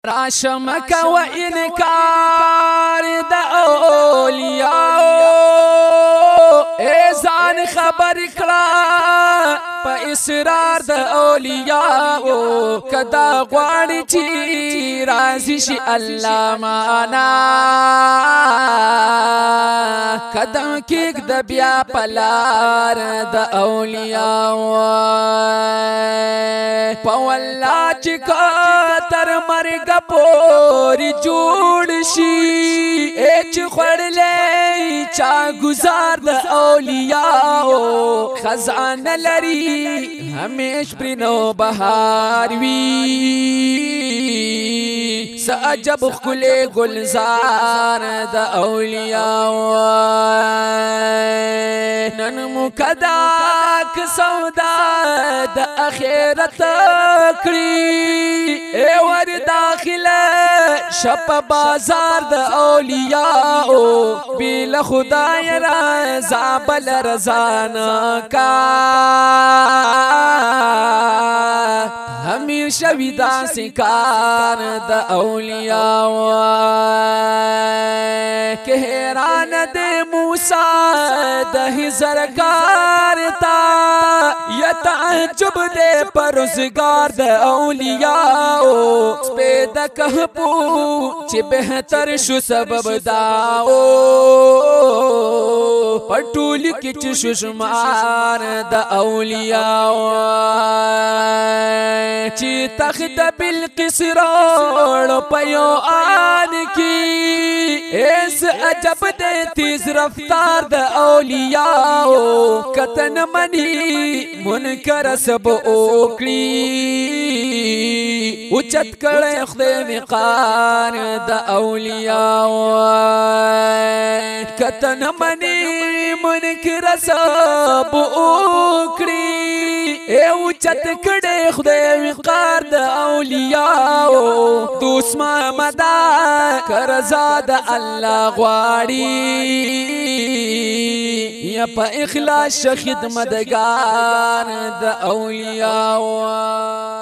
راشم کو انکار د اولیاء ایزان خبر کړه په اسرار د اولیاء کدا غواړي چې راضي شي الله معنا قدم کېږ د بیا پلار د اولیاء په والله چې تر مرګ پورې جوړ شي چې خړلې چا گزار د اولیاء خزانه لري همیش پر نو بهار وی سعجب خلې گلزار د اولیاء نن مکدا ک سودا د اخرت کړی اے ور داخله شپ بازار د اولیاء بیل خدای رضا بل رضانا کا ہمیشہ ویدا سکار د اولیاء کہ حیران دے موسیٰ د ہزرگار تا یا تعجب دے پرزگار د اولیاء سپید کہپو چی بہتر شو سبب داو پٹولی کچ ششمار د اولیاء چی تخت بالقس روڑ پیو آن کی ایس عجب دے تیز رفتار د اولیاء کتن منی منکر سب اوکڑی اچت کڑے خدے وقار د اولیاء کتن منی منکر سب اوکڑی اے اچت کڑے خدے وقار د اولیاء دوس محمدا کرزاد اللہ غواړي یا په اخلاص خدمتگار د اولیاء